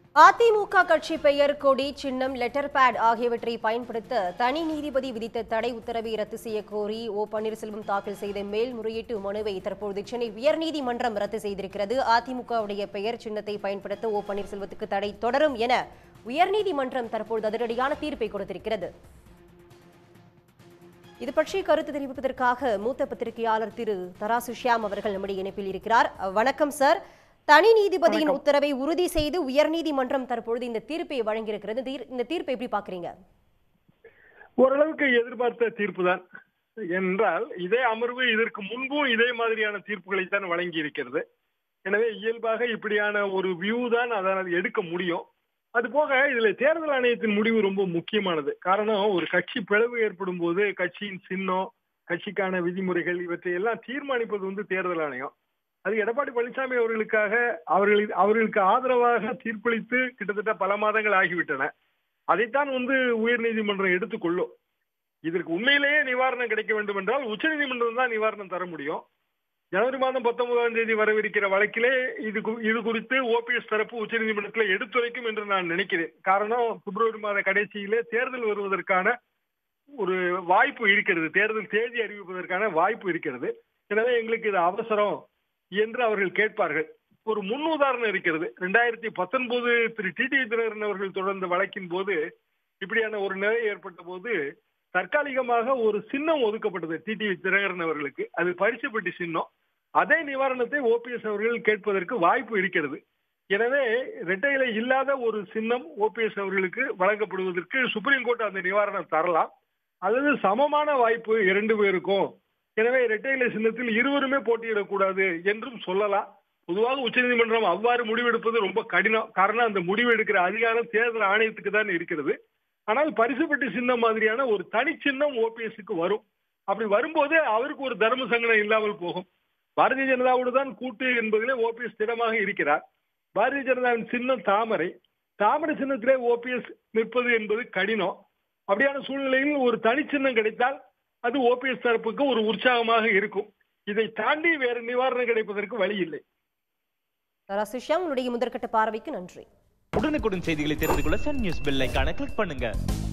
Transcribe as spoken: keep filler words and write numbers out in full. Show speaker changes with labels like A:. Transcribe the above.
A: அதிமுக கட்சி பெயர், கொடி, சின்னம், லெட்டர் பேட் ஆகியவற்றை பயன்படுத்த தனி நீதிபதி விதித்த தடை உத்தரவை ரத்து செய்ய கோரி ஓ பன்னீர்செல்வம் தாக்கல் செய்த மேல்முறையீட்டு மனுவை தற்போது சென்னை உயர்நீதிமன்றம் ரத்து செய்திருக்கிறது. அதிமுகவுடைய பெயர், சின்னத்தை பயன்படுத்த ஓ பன்னீர்செல்வத்துக்கு தடை தொடரும் என உயர்நீதிமன்றம் தற்போது அதிரடியான தீர்ப்பை கொடுத்திருக்கிறது. இது பற்றி கருத்து தெரிவிப்பதற்காக மூத்த பத்திரிகையாளர் திரு தராசு ஷியாம் அவர்கள் நம்முடைய இணைப்பில் இருக்கிறார். வணக்கம் சார். தனி நீதிபதியின் உத்தரவை உறுதி செய்து உயர்நீதிமன்றம் தற்பொழுது இந்த தீர்ப்பை வழங்கியிருக்கிறது. இந்த தீர்ப்பை எப்படி பாக்குறீங்க?
B: ஓரளவுக்கு எதிர்பார்த்த தீர்ப்பு தான் என்றால், இதே அமர்வு இதற்கு முன்பும் இதே மாதிரியான தீர்ப்புகளை தான் வழங்கி இருக்கிறது. எனவே இயல்பாக இப்படியான ஒரு வியூ தான் அதனால் எடுக்க முடியும். அது போக இதுல தேர்தல் ஆணையத்தின் முடிவு ரொம்ப முக்கியமானது. காரணம், ஒரு கட்சி பிளவு ஏற்படும் போது கட்சியின் சின்னம், கட்சிக்கான விதிமுறைகள் இவற்றை எல்லாம் தீர்மானிப்பது வந்து தேர்தல் ஆணையம். அது எடப்பாடி பழனிசாமி அவர்களுக்காக அவர்களுக்கு அவர்களுக்கு ஆதரவாக தீர்ப்பளித்து கிட்டத்தட்ட பல மாதங்கள் ஆகிவிட்டன. அதைத்தான் வந்து உயர் நீதிமன்றம் எடுத்துக்கொள்ளும். இதற்கு உண்மையிலேயே நிவாரணம் கிடைக்க வேண்டும் என்றால் உச்ச நீதிமன்றம் தான் நிவாரணம் தர முடியும். ஜனவரி மாதம் பத்தொன்பதாம் தேதி வரவிருக்கிற வழக்கிலே இது இது குறித்து ஓபிஎஸ் தரப்பு உச்ச நீதிமன்றத்தில் எடுத்துரைக்கும் என்று நான் நினைக்கிறேன். காரணம், பிப்ரவரி மாத கடைசியிலே தேர்தல் வருவதற்கான ஒரு வாய்ப்பு இருக்கிறது. தேர்தல் தேதி அறிவிப்பதற்கான வாய்ப்பு இருக்கிறது. எனவே எங்களுக்கு இது அவசரம் என்று அவர்கள் கேட்பார்கள். ஒரு முன் உதாரணம் இருக்கிறது. இரண்டாயிரத்தி பத்தொன்பது திரு டிடிவி தினகரன் அவர்கள் தொடர்ந்த வழக்கின் போது இப்படியான ஒரு நிலை ஏற்பட்ட போது தற்காலிகமாக ஒரு சின்னம் ஒதுக்கப்பட்டது டிடிவி தினகரன் அவர்களுக்கு. அது பரிசு பெட்டி சின்னம். அதே நிவாரணத்தை ஓபிஎஸ் அவர்கள் கேட்பதற்கு வாய்ப்பு இருக்கிறது. எனவே இரட்டை இலை இல்லாத ஒரு சின்னம் ஓபிஎஸ் அவர்களுக்கு வழங்கப்படுவதற்கு சுப்ரீம் கோர்ட் அந்த நிவாரணம் தரலாம். அல்லது சமமான வாய்ப்பு இரண்டு பேருக்கும், எனவே இரட்டை இலை சின்னத்தில் இருவருமே போட்டியிடக்கூடாது என்றும் சொல்லலாம். பொதுவாக உச்சநீதிமன்றம் அவ்வாறு முடிவெடுப்பது ரொம்ப கடினம். காரணம், அந்த முடிவு எடுக்கிற அதிகாரம் தேர்தல் ஆணையத்துக்கு தான் இருக்கிறது. ஆனால் பரிசு பெட்டி சின்னம் மாதிரியான ஒரு தனி சின்னம் ஓபிஎஸ்க்கு வரும். அப்படி வரும்போது அவருக்கு ஒரு தர்ம சங்கடம் இல்லாமல் போகும். பாரதிய ஜனதாவோடு தான் கூட்டு என்பதிலே ஓபிஎஸ் திடமாக இருக்கிறார். பாரதிய ஜனதாவின் சின்னம் தாமரை. தாமரை சின்னத்திலே ஓபிஎஸ் நிற்பது என்பது கடினம். அப்படியான சூழ்நிலையில் ஒரு தனி சின்னம் கிடைத்தால் அது ஓபிஎஸ் தரப்புக்கு ஒரு உற்சாகமாக இருக்கும். இதை தாண்டி வேறு நிவாரணம் கிடைப்பதற்கு வழி இல்லை.
A: உங்களுடைய முதற்கட்ட பார்வைக்கு நன்றி.
C: உடனுக்குடன் செய்திகளை தெரிந்து கொள்ள Sun news bell icon click பண்ணுங்க.